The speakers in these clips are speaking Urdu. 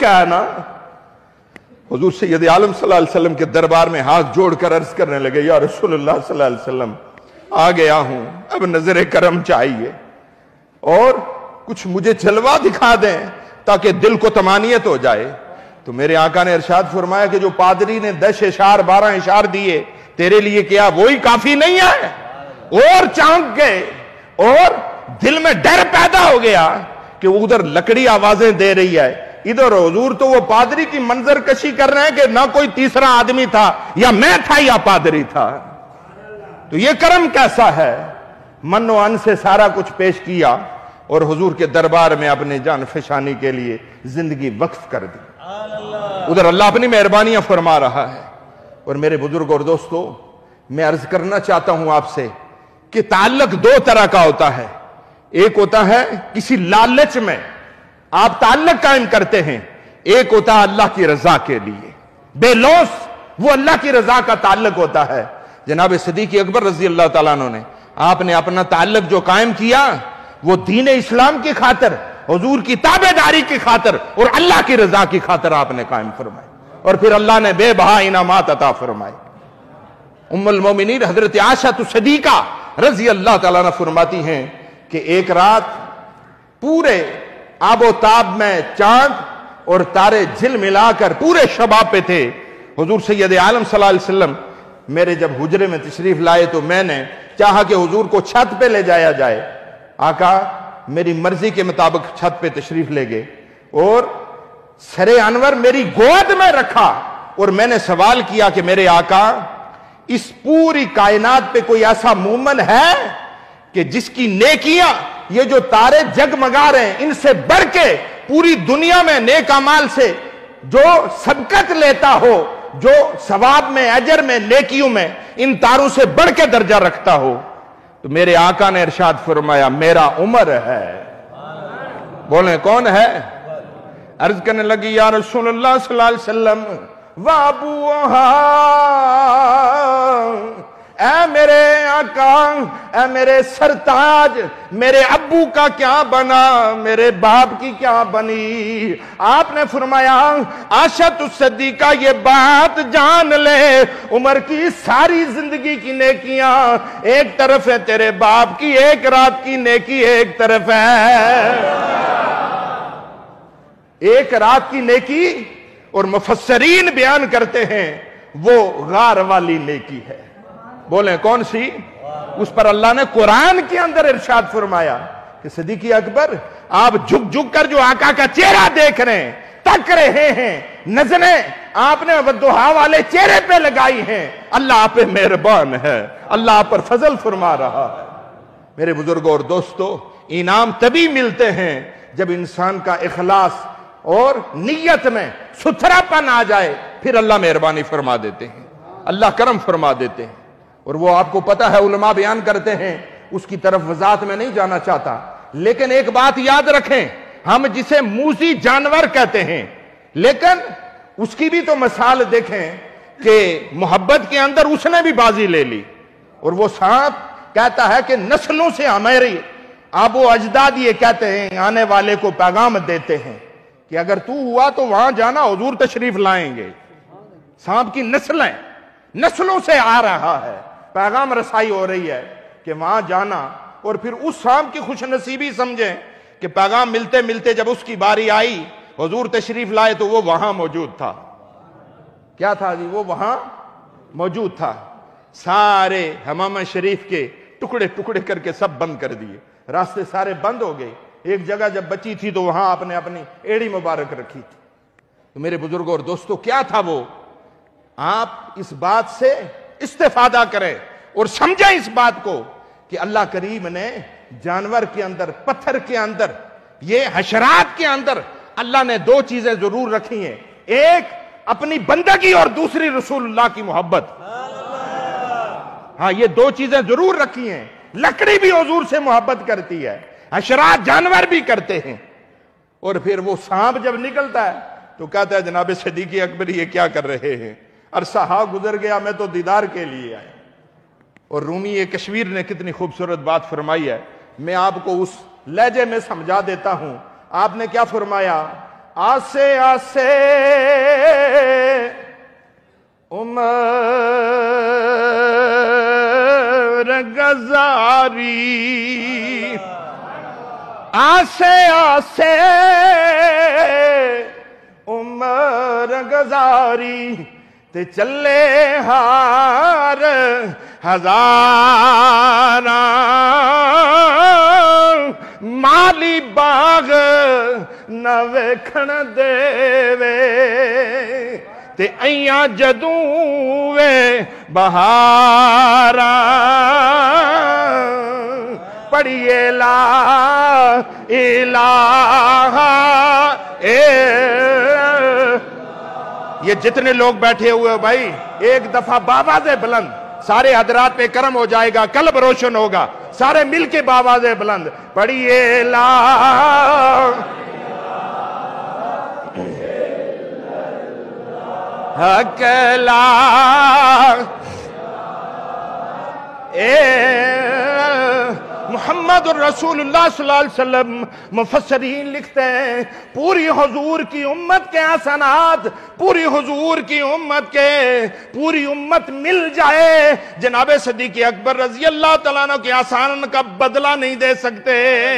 کا ہے نا؟ حضور سید عالم صلی اللہ علیہ وسلم کے دربار میں ہاتھ جوڑ کر عرض کرنے لگے یا رسول اللہ صلی اللہ علیہ وسلم آ گیا ہوں، اب نظر کرم چاہیے اور کچھ مجھے جلوہ دکھا دیں تاکہ دل کو طمانینت ہو جائے۔ تو میرے آقا نے ارشاد فرمایا کہ جو پادری نے 10 اشعار 12 اشعار دیے تیرے لیے کیا وہی کافی نہیں ہے؟ اور چانک گئے اور دل میں ڈر پیدا ہو گیا کہ ادھر لکڑی آوازیں دے رہی ہے، ادھر حضور تو وہ پادری کی منظر کشی کر رہے ہیں کہ نہ کوئی تیسرا آدمی تھا، یا میں تھا یا پادری تھا۔ تو یہ کرم کیسا ہے؟ من و ان سے سارا کچھ پیش کیا اور حضور کے دربار میں اپنے جان فشانی کے لیے زندگی وقف کر دی۔ ادھر اللہ اپنی مہربانیاں فرما رہا ہے۔ اور میرے بزرگ اور دوستو، میں عرض کرنا چاہتا ہوں آپ سے کہ تعلق دو طرح کا ہوتا ہے۔ ایک ہوتا ہے کسی لالچ میں آپ تعلق قائم کرتے ہیں، ایک ہوتا ہے اللہ کی رضا کے لیے بے لوث، وہ اللہ کی رضا کا تعلق ہوتا ہے۔ جناب صدیق اکبر رضی اللہ تعالیٰ عنہ نے آپ نے اپنا تعلق جو قائم کیا وہ دین اسلام کی خاطر، حضور کی تابعداری کی خاطر اور اللہ کی رضا کی خاطر آپ نے قائم فرمائی، اور پھر اللہ نے بے بہا انعامات عطا فرمائے۔ ام المومنین حضرت عائشہ صدیقہ رضی اللہ تعالیٰ عنہ فرماتی ہیں کہ ایک رات پورے آب و تاب میں چاند اور تارے جھل ملا کر پورے شباب پہ تھے۔ حضور سید عالم صلی اللہ علیہ وسلم میرے جب حجرے میں تشریف لائے تو میں نے چاہا کہ حضور کو چھت پہ لے جایا جائے۔ آقا میری مرضی کے مطابق چھت پہ تشریف لے گئے اور سر انور میری گود میں رکھا، اور میں نے سوال کیا کہ میرے آقا اس پوری کائنات پہ کوئی ایسا مومن ہے کہ جس کی نیکیاں یہ جو تارے جگمگا رہے ہیں ان سے بڑھ کے پوری دنیا میں نیک اعمال سے جو سبقت لیتا ہو، جو ثواب میں اجر میں نیکیوں میں ان تاروں سے بڑھ کے درجہ رکھتا ہو؟ تو میرے آقا نے ارشاد فرمایا میرا عمر ہے۔ بولیں کون ہے؟ عرض کرنے لگی یا رسول اللہ صلی اللہ علیہ وسلم وابوہا، اے میرے آقا، اے میرے سرتاج، میرے ابو کا کیا بنا، میرے باپ کی کیا بنی؟ آپ نے فرمایا عائشہ صدیقہ یہ بات جان لے، عمر کی ساری زندگی کی نیکیاں ایک طرف ہے، تیرے باپ کی ایک رات کی نیکی ایک طرف ہے، ایک رات کی نیکی۔ اور مفسرین بیان کرتے ہیں وہ غار والی نیکی ہے۔ بولیں کون سی؟ اس پر اللہ نے قرآن کے اندر ارشاد فرمایا کہ صدیق اکبر آپ جھک جھک کر جو آقا کا چہرہ دیکھ رہے ہیں، تک رہے ہیں، نظریں آپ نے والضحیٰ والے چہرے پہ لگائی ہیں، اللہ آپ پہ مہربان ہے، اللہ آپ پر فضل فرما رہا ہے۔ میرے بزرگوں اور دوستو، انعام تبھی ملتے ہیں جب انسان کا اخلاص اور نیت میں ستھرا پن آ جائے، پھر اللہ مہربانی فرما دیتے ہیں، اللہ کرم فرما دیتے ہیں۔ اور وہ آپ کو پتہ ہے علماء بیان کرتے ہیں، اس کی طرف وضاحت میں نہیں جانا چاہتا، لیکن ایک بات یاد رکھیں، ہم جسے موذی جانور کہتے ہیں لیکن اس کی بھی تو مثال دیکھیں کہ محبت کے اندر اس نے بھی بازی لے لی، اور وہ سانپ کہتا ہے کہ نسلوں سے ہماری آب و اجداد یہ کہتے ہیں، آنے والے کو پیغام دیتے ہیں کہ اگر تو ہوا تو وہاں جانا، حضور تشریف لائیں گے۔ سانپ کی نسلوں سے آ رہا ہے، پیغام رسائی ہو رہی ہے کہ وہاں جانا، اور پھر اس سانپ کی خوش نصیبی سمجھیں کہ پیغام ملتے ملتے جب اس کی باری آئی، حضور تشریف لائے تو وہ وہاں موجود تھا۔ کیا تھا جی؟ وہ وہاں موجود تھا۔ سارے حمامہ شریف کے ٹکڑے ٹکڑے کر کے سب بند کر دیے، راستے سارے بند ہو گئے۔ ایک جگہ جب بچی تھی تو وہاں آپ نے اپنی ایڑی مبارک رکھی تھی۔ تو میرے بزرگوں اور دوستو، کیا تھا وہ؟ آپ اس بات سے استفادہ کریں اور سمجھیں اس بات کو کہ اللہ کریم نے جانور کے اندر، پتھر کے اندر، یہ حشرات کے اندر اللہ نے دو چیزیں ضرور رکھی ہیں، ایک اپنی بندگی اور دوسری رسول اللہ کی محبت۔ ہاں، یہ دو چیزیں ضرور رکھی ہیں۔ لکڑی بھی حضور سے محبت کرتی ہے، حشرات جانور بھی کرتے ہیں۔ اور پھر وہ سانپ جب نکلتا ہے تو کہتا ہے جناب صدیق اکبر یہ کیا کر رہے ہیں؟ عرصہ ہاں گزر گیا، میں تو دیدار کے لیے آیا۔ اور رومی کشمیر نے کتنی خوبصورت بات فرمائی ہے، میں آپ کو اس لہجے میں سمجھا دیتا ہوں۔ آپ نے کیا فرمایا؟ آسے آسے عمر گزاری، آسے آسے عمر گزاری تے چلے ہار ہزاراں، مالی باغ نہ ویکھن دے وے تے ایاں جدوں وے بہاراں، پڑھیے لا الہ یہ جتنے لوگ بیٹھے ہوئے بھائی ایک دفعہ بآواز بلند سارے حضرات پہ کرم ہو جائے گا، قلب روشن ہوگا، سارے مل کے بآواز بلند پڑھیے لا حق لا محمد الرسول اللہ صلی اللہ علیہ وسلم۔ مفسرین لکھتے ہیں پوری حضور کی امت کے حسنات، پوری حضور کی امت کے پوری امت مل جائے جناب صدیق اکبر رضی اللہ تعالیٰ عنہ کے احسان کا بدلہ نہیں دے سکتے۔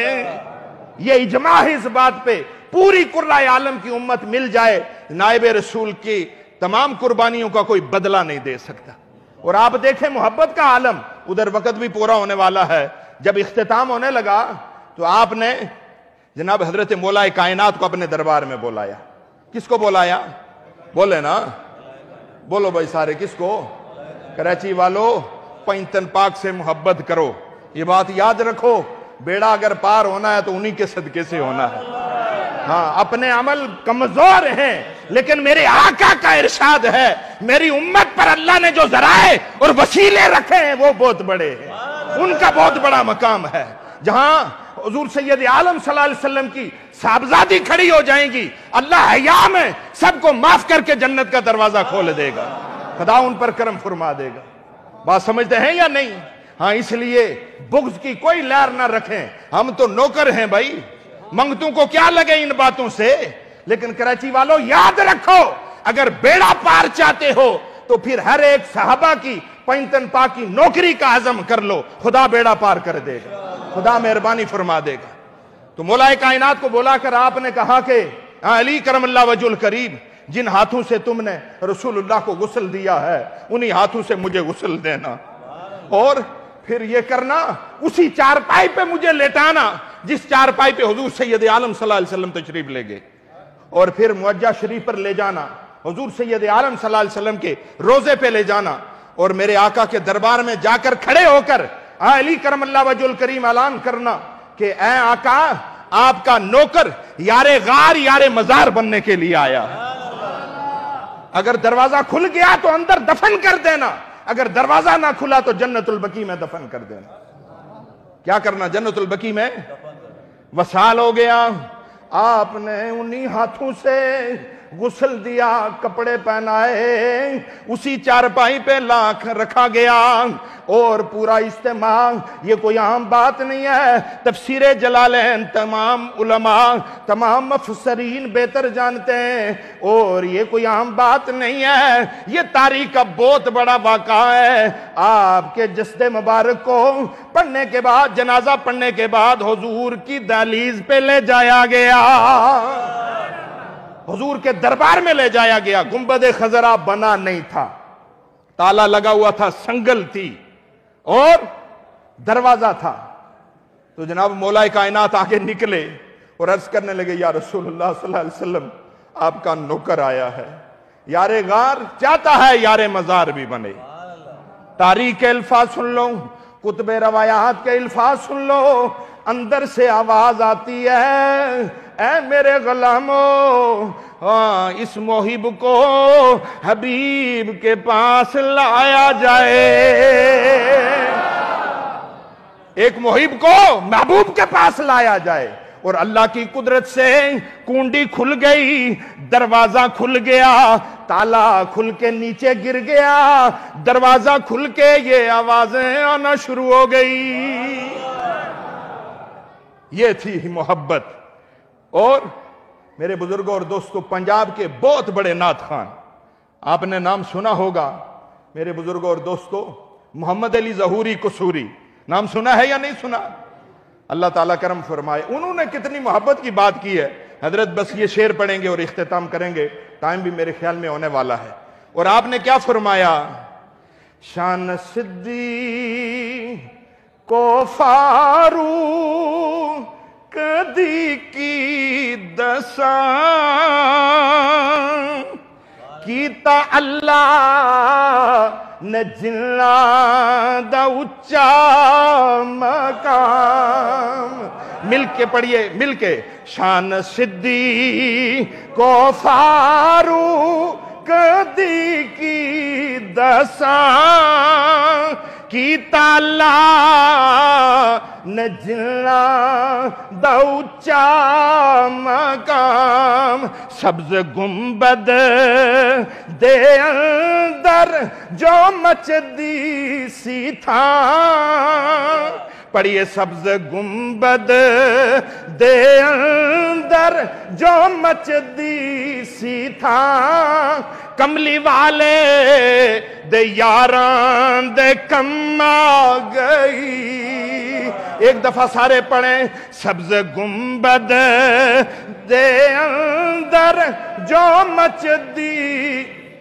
یہ اجماع ہے اس بات پہ، پوری قرۂ عالم کی امت مل جائے نائب رسول کی تمام قربانیوں کا کوئی بدلہ نہیں دے سکتا۔ اور آپ دیکھیں محبت کا عالم، ادھر وقت بھی پورا ہونے والا ہے، جب اختتام ہونے لگا تو آپ نے جناب حضرت مولا کائنات کو اپنے دربار میں بلایا۔ کس کو بلایا؟ بولے نا، بولو بھائی سارے، کس کو؟ کراچی والو پینتن پاک سے محبت کرو، یہ بات یاد رکھو، بیڑا اگر پار ہونا ہے تو انہی کے صدقے سے ہونا ہے۔ ہاں اپنے عمل کمزور ہیں لیکن میرے آقا کا ارشاد ہے میری امت پر اللہ نے جو ذرائع اور وسیلے رکھے ہیں وہ بہت بڑے ہیں، ان کا بہت بڑا مقام ہے۔ جہاں حضور سید عالم صلی اللہ علیہ وسلم کی صاحبزادی کھڑی ہو جائیں گی، اللہ حیا میں سب کو معاف کر کے جنت کا دروازہ کھول دے گا، خدا ان پر کرم فرما دے گا۔ بات سمجھتے ہیں یا نہیں؟ ہاں اس لیے بغض کی کوئی لہر نہ رکھیں، ہم تو نوکر ہیں بھائی، منگتوں کو کیا لگے ان باتوں سے۔ لیکن کراچی والوں یاد رکھو اگر بیڑا پار چاہتے ہو تو پھر ہر ایک صحابہ کی پینتن پاک کی نوکری کا عزم کر لو، خدا بیڑا پار کر دے گا، خدا مہربانی فرما دے گا۔ تو مولا کائنات کو بلا کر آپ نے کہا کہ علی کرم اللہ وجہ الکریم، جن ہاتھوں سے تم نے رسول اللہ کو غسل دیا ہے انہی ہاتھوں سے مجھے غسل دینا، اور پھر یہ کرنا اسی چارپائی پہ مجھے لیٹانا جس چارپائی پہ حضور سید عالم صلی اللہ علیہ وسلم تشریف لے گئے، اور پھر موجہ شریف پر لے جانا، حضور سید عالم صلی اللہ علیہ وسلم کے روزے پہ لے جانا، اور میرے آقا کے دربار میں جا کر کھڑے ہو کر علی کرم اللہ وجہ الکریم اعلان کرنا کہ اے آقا آپ کا نوکر یار غار یار مزار بننے کے لیے آیا، اگر دروازہ کھل گیا تو اندر دفن کر دینا، اگر دروازہ نہ کھلا تو جنت البقیع میں دفن کر دینا۔ کیا کرنا؟ جنت البقیع میں وصال ہو گیا، آپ نے انہی ہاتھوں سے غسل دیا، کپڑے پہنائے، اسی چارپائی پہ لاکھ رکھا گیا، اور پورا اجتماع، یہ کوئی عام بات نہیں ہے، تفسیر جلالین تمام علماء تمام مفسرین بہتر جانتے ہیں، اور یہ کوئی عام بات نہیں ہے، یہ تاریخ کا بہت بڑا واقعہ ہے۔ آپ کے جسد مبارک کو پڑھنے کے بعد، جنازہ پڑھنے کے بعد حضور کی دہلیز پہ لے جایا گیا، حضور کے دربار میں لے جایا گیا۔ گنبد خضرا بنا نہیں تھا، تالا لگا ہوا تھا، سنگل تھی اور دروازہ تھا۔ تو جناب مولا کائنات آگے نکلے اور عرض کرنے لگے یا رسول اللہ صلی اللہ علیہ وسلم آپ کا نوکر آیا ہے، یار غار چاہتا ہے یار مزار بھی بنے۔ تاریخ کے الفاظ سن لو، کتب روایات کے الفاظ سن لو، اندر سے آواز آتی ہے اے میرے غلاموں، اس محب کو حبیب کے پاس لایا جائے۔ ایک محب کو محبوب کے پاس لایا جائے، اور اللہ کی قدرت سے کنڈی کھل گئی، دروازہ کھل گیا، تالا کھل کے نیچے گر گیا، دروازہ کھل کے یہ آوازیں آنا شروع ہو گئی۔ یہ تھی محبت، اور میرے بزرگوں اور دوستوں، پنجاب کے بہت بڑے نعت خان، آپ نے نام سنا ہوگا میرے بزرگوں اور دوستوں، محمد علی ظہوری قصوری، نام سنا ہے یا نہیں سنا؟ اللہ تعالیٰ کرم فرمائے، انہوں نے کتنی محبت کی بات کی ہے حضرت۔ بس یہ شعر پڑھیں گے اور اختتام کریں گے، ٹائم بھی میرے خیال میں ہونے والا ہے۔ اور آپ نے کیا فرمایا؟ شان صدیق کو فاروق دی کی دساں کیتا اللہ نے جناں دا اچا مقام۔ مل کے پڑھیے، مل کے، شان صدیق کو فاروق دی کی دساں کیتا اللہ نے جناں دا اچا مقام۔ سبز گنبد دے اندر جو مچدی سی تھاں، پڑھیے، سبز گنبد دے اندر جو مچدی سی تھاں، کملی والے دے یاران دے کم آ گئی۔ ایک دفعہ سارے پڑھیں، سبز گنبد دے اندر جو مچدی۔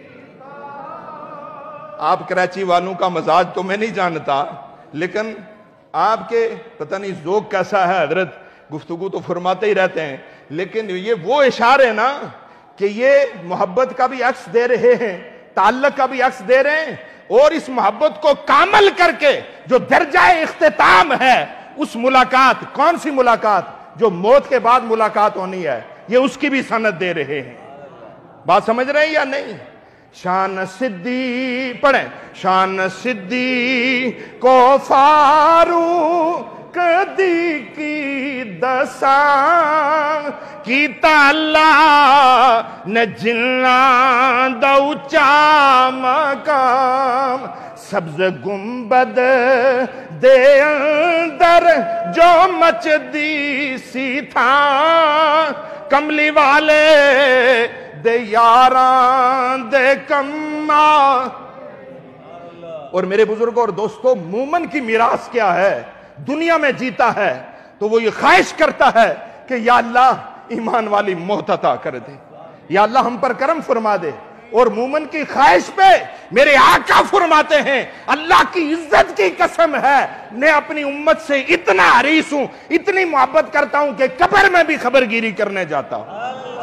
آپ کراچی والوں کا مزاج تو میں نہیں جانتا، لیکن آپ کے پتہ نہیں ذوق کیسا ہے حضرت، گفتگو تو فرماتے ہی رہتے ہیں، لیکن یہ وہ اشارے نا کہ یہ محبت کا بھی عکس دے رہے ہیں، تعلق کا بھی عکس دے رہے ہیں، اور اس محبت کو کامل کر کے جو درجہ اختتام ہے اس ملاقات، کون سی ملاقات؟ جو موت کے بعد ملاقات ہونی ہے، یہ اس کی بھی سند دے رہے ہیں۔ بات سمجھ رہے ہیں یا نہیں؟ شان صدیق پڑھیں، شان صدیق کو فاروق دی کی دساں کیتا اللہ نے جناں دا اچا مقام۔ سبز گنبد دے اندر جو مچدی سی تھاں، کملی والے دے یاران دے کما۔ اور میرے بزرگوں اور دوستوں، مومن کی میراث کیا ہے؟ دنیا میں جیتا ہے تو وہ یہ خواہش کرتا ہے کہ یا اللہ ایمان والی موت عطا کر دے، یا اللہ ہم پر کرم فرما دے۔ اور مومن کی خواہش پہ میرے آقا فرماتے ہیں، اللہ کی عزت کی قسم ہے، میں اپنی امت سے اتنا حریص ہوں، اتنی محبت کرتا ہوں کہ قبر میں بھی خبرگیری کرنے جاتا ہوں۔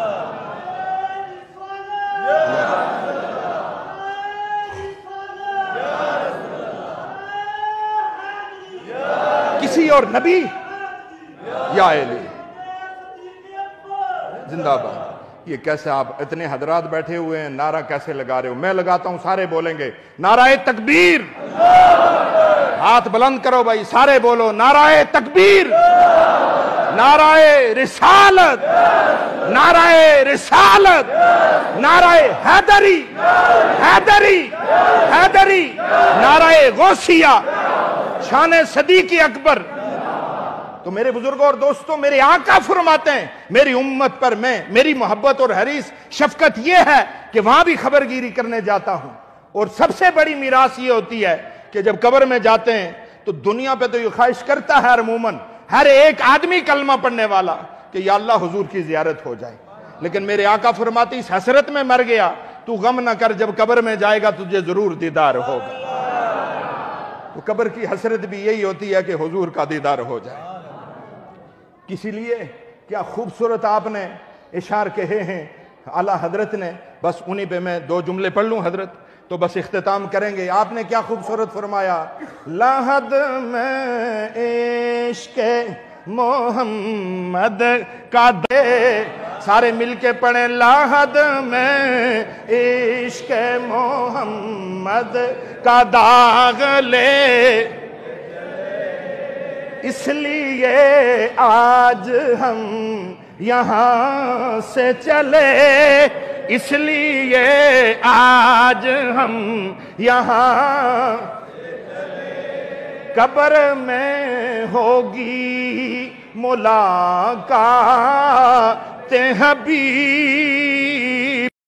کسی اور نبی یا علی زندہ باد۔ یہ کیسے آپ اتنے حضرات بیٹھے ہوئے ہیں، نعرہ کیسے لگا رہے ہو؟ میں لگاتا ہوں، سارے بولیں گے نعرہ تکبیر۔ ہاتھ بلند کرو بھائی، سارے بولو نعرہ تکبیر، نعرہ رسالت، نعرہ رسالت، نعرہ حیدری، حیدری، حیدری، نعرہ غوثیہ، شان صدیق اکبر۔ تو میرے بزرگوں اور دوستوں، میرے آقا فرماتے ہیں میری امت پر میری محبت اور حریص شفقت یہ ہے کہ وہاں بھی خبرگیری کرنے جاتا ہوں۔ اور سب سے بڑی میراث یہ ہوتی ہے کہ جب قبر میں جاتے ہیں تو دنیا پہ تو یہ خواہش کرتا ہے ہر مومن، ہر ایک آدمی کلمہ پڑھنے والا، کہ یا اللہ حضور کی زیارت ہو جائے، لیکن میرے آقا فرماتے اس حسرت میں مر گیا، تو غم نہ کر، جب قبر میں جائے گا تجھے ضرور دیدار ہوگا۔ تو قبر کی حسرت بھی یہی ہوتی ہے کہ حضور کا دیدار ہو جائے۔ اسی لیے کیا خوبصورت آپ نے اشعار کہے ہیں اعلیٰ حضرت نے، بس انہی پہ میں دو جملے پڑھ لوں حضرت تو بس اختتام کریں گے۔ آپ نے کیا خوبصورت فرمایا، لاحد میں عشق محمد کا دے، سارے مل کے پڑھیں، لاحد میں عشق محمد کا داغ لے، اس لیے آج ہم یہاں سے چلے، اس لیے آج ہم یہاں، قبر میں ہوگی ملاقات حبیب